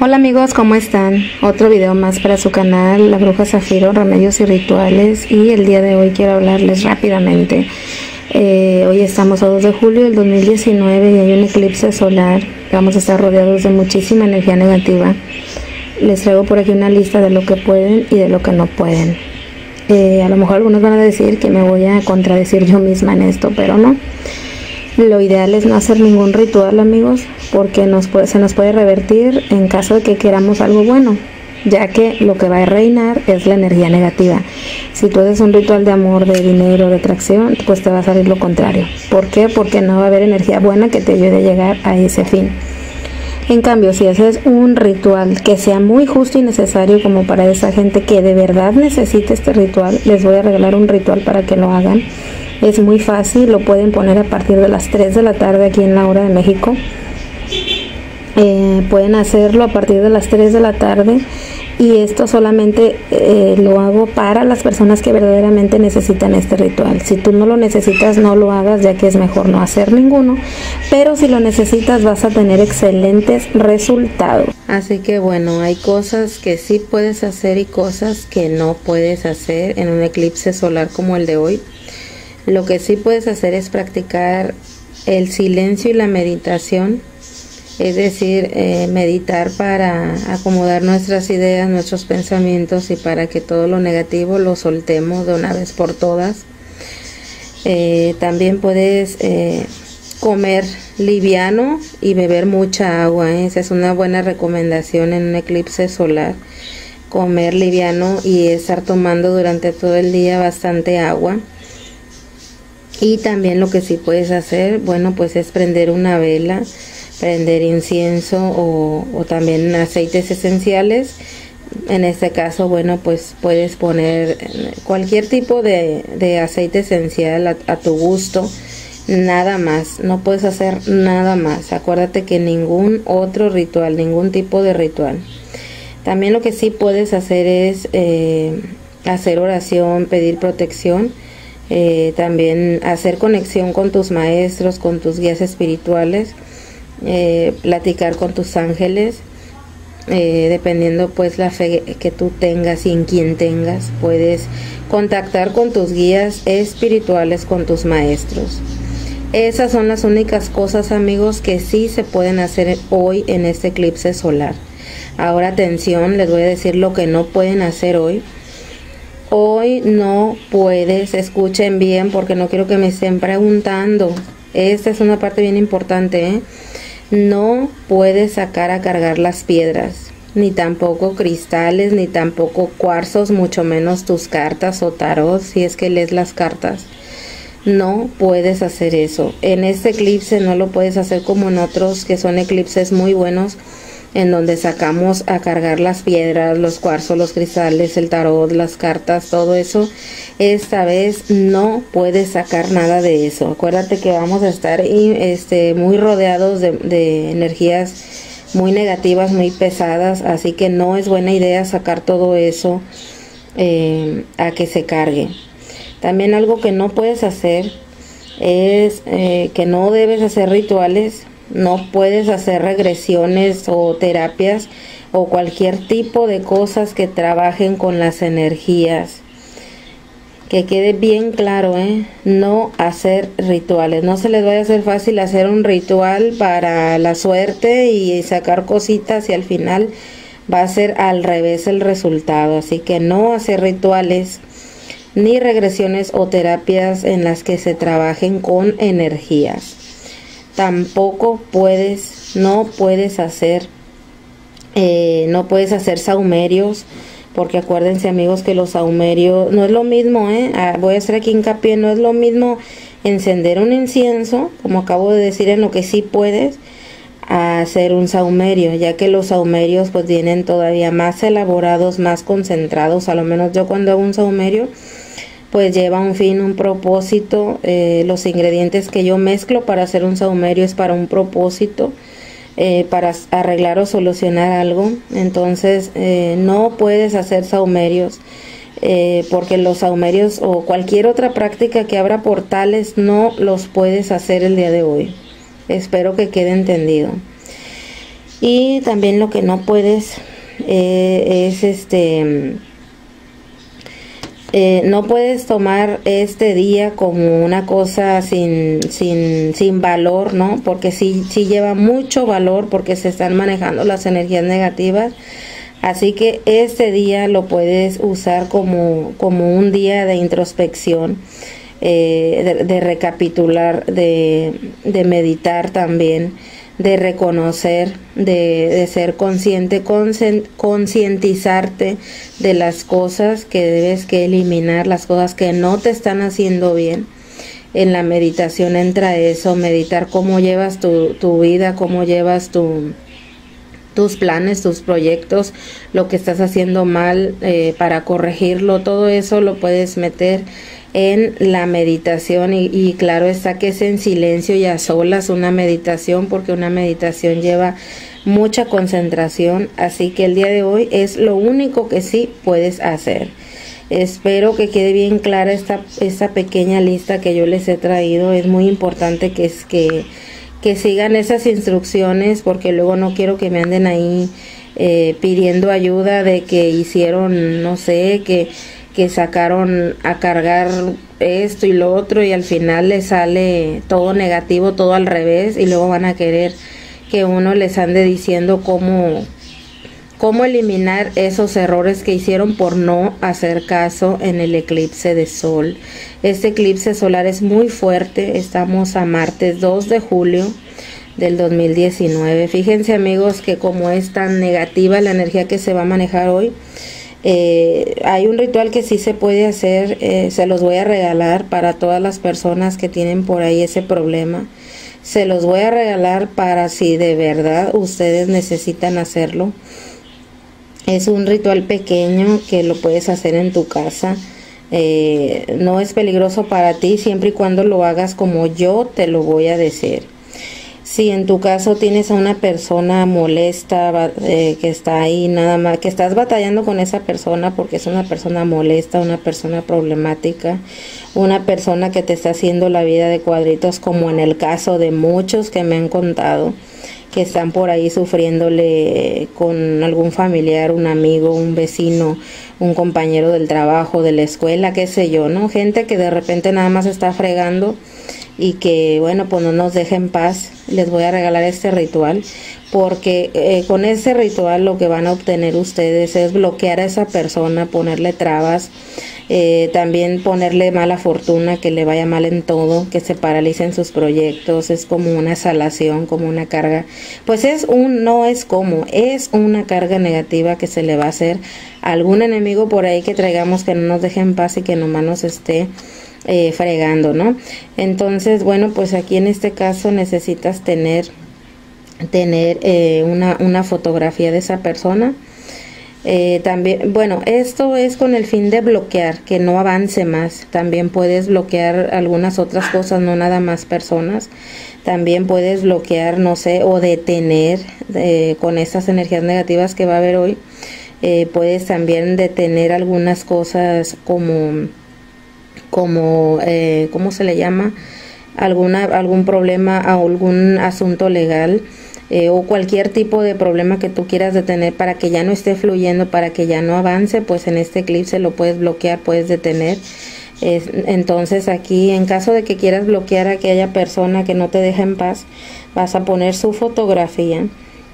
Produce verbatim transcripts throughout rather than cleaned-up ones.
Hola amigos, ¿cómo están? Otro video más para su canal, La Bruja Zafiro, Remedios y Rituales. Y el día de hoy quiero hablarles rápidamente. Eh, hoy estamos a dos de julio del dos mil diecinueve y hay un eclipse solar. Vamos a estar rodeados de muchísima energía negativa. Les traigo por aquí una lista de lo que pueden y de lo que no pueden. Eh, a lo mejor algunos van a decir que me voy a contradecir yo misma en esto, pero no. Lo ideal es no hacer ningún ritual, amigos, porque nos puede, se nos puede revertir en caso de que queramos algo bueno, ya que lo que va a reinar es la energía negativa. Si tú haces un ritual de amor, de dinero, de atracción, pues te va a salir lo contrario. ¿Por qué? Porque no va a haber energía buena que te ayude a llegar a ese fin. En cambio, si haces un ritual que sea muy justo y necesario como para esa gente que de verdad necesita este ritual, les voy a regalar un ritual para que lo hagan. Es muy fácil, lo pueden poner a partir de las tres de la tarde aquí en la hora de México. Eh, pueden hacerlo a partir de las tres de la tarde y esto solamente eh, lo hago para las personas que verdaderamente necesitan este ritual. Si tú no lo necesitas, no lo hagas, ya que es mejor no hacer ninguno, pero si lo necesitas vas a tener excelentes resultados. Así que bueno, hay cosas que sí puedes hacer y cosas que no puedes hacer en un eclipse solar como el de hoy. Lo que sí puedes hacer es practicar el silencio y la meditación, es decir, eh, meditar para acomodar nuestras ideas, nuestros pensamientos y para que todo lo negativo lo soltemos de una vez por todas. Eh, también puedes eh, comer liviano y beber mucha agua, ¿eh? Esa es una buena recomendación en un eclipse solar, comer liviano y estar tomando durante todo el día bastante agua. Y también lo que sí puedes hacer, bueno, pues es prender una vela, prender incienso o, o también aceites esenciales. En este caso, bueno, pues puedes poner cualquier tipo de, de aceite esencial a, a tu gusto, nada más, no puedes hacer nada más. Acuérdate que ningún otro ritual, ningún tipo de ritual. También lo que sí puedes hacer es eh, hacer oración, pedir protección. Eh, también hacer conexión con tus maestros, con tus guías espirituales, eh, platicar con tus ángeles, eh, dependiendo pues la fe que tú tengas y en quien tengas, puedes contactar con tus guías espirituales, con tus maestros. Esas son las únicas cosas, amigos, que sí se pueden hacer hoy en este eclipse solar. Ahora atención, les voy a decir lo que no pueden hacer hoy. Hoy no puedes, escuchen bien porque no quiero que me estén preguntando. Esta es una parte bien importante, ¿eh? No puedes sacar a cargar las piedras, ni tampoco cristales, ni tampoco cuarzos, mucho menos tus cartas o tarot, si es que lees las cartas. No puedes hacer eso. En este eclipse no lo puedes hacer como en otros que son eclipses muy buenos, en donde sacamos a cargar las piedras, los cuarzos, los cristales, el tarot, las cartas, todo eso. Esta vez no puedes sacar nada de eso. Acuérdate que vamos a estar este, muy rodeados de, de energías muy negativas, muy pesadas, así que no es buena idea sacar todo eso eh, a que se cargue. También algo que no puedes hacer es eh, que no debes hacer rituales. No puedes hacer regresiones o terapias o cualquier tipo de cosas que trabajen con las energías. Que quede bien claro, ¿eh? No hacer rituales. No se les vaya a hacer fácil hacer un ritual para la suerte y sacar cositas y al final va a ser al revés el resultado. Así que no hacer rituales ni regresiones o terapias en las que se trabajen con energías. Tampoco puedes, no puedes hacer, eh, no puedes hacer saumerios, porque acuérdense, amigos, que los saumerios no es lo mismo, ¿eh? Ah, voy a hacer aquí hincapié, no es lo mismo encender un incienso, como acabo de decir, en lo que sí puedes, a hacer un saumerio, ya que los saumerios pues vienen todavía más elaborados, más concentrados. A lo menos yo cuando hago un saumerio, pues lleva un fin, un propósito. Eh, los ingredientes que yo mezclo para hacer un saumerio es para un propósito, eh, para arreglar o solucionar algo. Entonces eh, no puedes hacer saumerios, eh, porque los saumerios o cualquier otra práctica que abra portales no los puedes hacer el día de hoy. Espero que quede entendido. Y también lo que no puedes eh, es este eh, no puedes tomar este día como una cosa sin sin sin valor, ¿no? Porque sí sí lleva mucho valor, porque se están manejando las energías negativas. Así que este día lo puedes usar como como un día de introspección, eh, de, de recapitular, de de meditar también, de reconocer, de, de ser consciente, concientizarte de las cosas que debes que eliminar, las cosas que no te están haciendo bien. En la meditación entra eso, meditar cómo llevas tu, tu vida, cómo llevas tu, tus planes, tus proyectos, lo que estás haciendo mal, eh, para corregirlo. Todo eso lo puedes meter en la meditación y, y claro está que es en silencio y a solas una meditación, porque una meditación lleva mucha concentración. Así que el día de hoy es lo único que sí puedes hacer. Espero que quede bien clara esta, esta pequeña lista que yo les he traído. Es muy importante que, es, que, que sigan esas instrucciones, porque luego no quiero que me anden ahí eh, pidiendo ayuda de que hicieron, no sé, que que sacaron a cargar esto y lo otro y al final les sale todo negativo, todo al revés, y luego van a querer que uno les ande diciendo cómo, cómo eliminar esos errores que hicieron por no hacer caso en el eclipse de sol. Este eclipse solar es muy fuerte. Estamos a martes dos de julio del dos mil diecinueve. Fíjense, amigos, que como es tan negativa la energía que se va a manejar hoy, Eh, hay un ritual que sí se puede hacer, eh, se los voy a regalar para todas las personas que tienen por ahí ese problema. Se los voy a regalar para si de verdad ustedes necesitan hacerlo. Es un ritual pequeño que lo puedes hacer en tu casa. Eh, no es peligroso para ti siempre y cuando lo hagas como yo te lo voy a decir. Si en tu caso tienes a una persona molesta, eh, que está ahí nada más, que estás batallando con esa persona porque es una persona molesta, una persona problemática, una persona que te está haciendo la vida de cuadritos, como en el caso de muchos que me han contado, que están por ahí sufriéndole con algún familiar, un amigo, un vecino, un compañero del trabajo, de la escuela, qué sé yo, ¿no? Gente que de repente nada más está fregando y que, bueno, pues no nos deja en paz. Les voy a regalar este ritual, porque eh, con ese ritual lo que van a obtener ustedes es bloquear a esa persona, ponerle trabas, eh, también ponerle mala fortuna, que le vaya mal en todo, que se paralicen sus proyectos. Es como una salación, como una carga, pues es un, no es como, es una carga negativa que se le va a hacer a algún enemigo por ahí que traigamos, que no nos deje en paz y que nomás nos esté Eh, fregando, ¿no? Entonces, bueno, pues aquí en este caso necesitas tener tener eh, una, una fotografía de esa persona. Eh, también, bueno, esto es con el fin de bloquear, que no avance más. También puedes bloquear algunas otras cosas, no nada más personas. También puedes bloquear, no sé, o detener eh, con estas energías negativas que va a haber hoy. Eh, puedes también detener algunas cosas como como, eh, ¿cómo se le llama? Alguna, algún problema, algún asunto legal, eh, o cualquier tipo de problema que tú quieras detener para que ya no esté fluyendo, para que ya no avance, pues en este eclipse lo puedes bloquear, puedes detener. Eh, entonces aquí, en caso de que quieras bloquear a aquella persona que no te deja en paz, vas a poner su fotografía,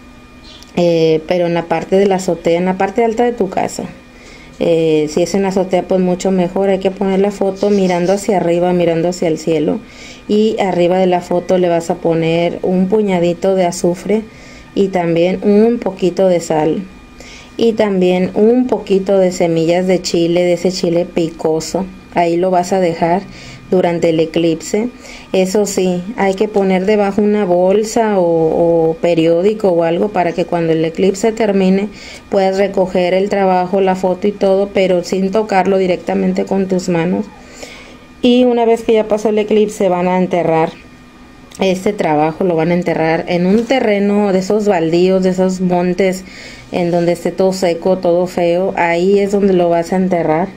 eh, pero en la parte de la azotea, en la parte alta de tu casa. Eh, si es en la azotea, pues mucho mejor. Hay que poner la foto mirando hacia arriba, mirando hacia el cielo, y arriba de la foto le vas a poner un puñadito de azufre y también un poquito de sal y también un poquito de semillas de chile, de ese chile picoso. Ahí lo vas a dejar durante el eclipse. Eso sí, hay que poner debajo una bolsa o, o periódico o algo para que cuando el eclipse termine puedas recoger el trabajo, la foto y todo, pero sin tocarlo directamente con tus manos. Y una vez que ya pasó el eclipse, van a enterrar este trabajo, lo van a enterrar en un terreno de esos baldíos, de esos montes en donde esté todo seco, todo feo. Ahí es donde lo vas a enterrar.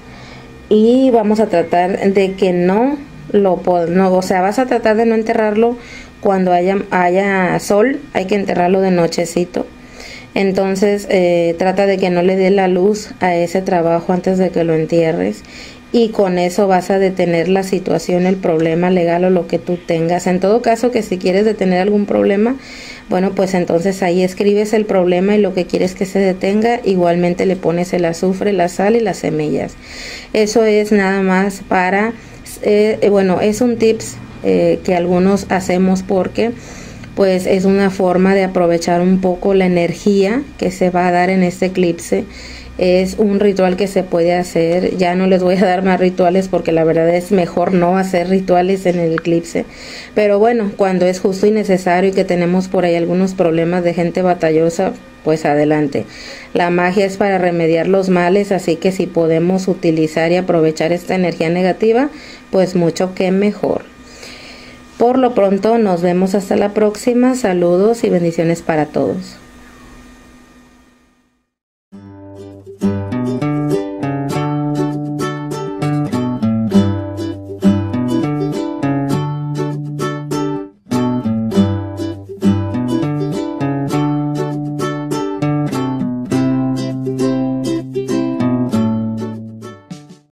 Y vamos a tratar de que no lo no, o sea, vas a tratar de no enterrarlo cuando haya, haya sol hay que enterrarlo de nochecito. Entonces eh, trata de que no le dé la luz a ese trabajo antes de que lo entierres, y con eso vas a detener la situación, el problema legal o lo que tú tengas. En todo caso, que si quieres detener algún problema, bueno, pues entonces ahí escribes el problema y lo que quieres que se detenga, igualmente le pones el azufre, la sal y las semillas. Eso es nada más para, eh, bueno, es un tips eh, que algunos hacemos porque pues es una forma de aprovechar un poco la energía que se va a dar en este eclipse. Es un ritual que se puede hacer. Ya no les voy a dar más rituales porque la verdad es mejor no hacer rituales en el eclipse, pero bueno, cuando es justo y necesario y que tenemos por ahí algunos problemas de gente batallosa, pues adelante. La magia es para remediar los males, así que si podemos utilizar y aprovechar esta energía negativa, pues mucho que mejor. Por lo pronto nos vemos hasta la próxima. Saludos y bendiciones para todos.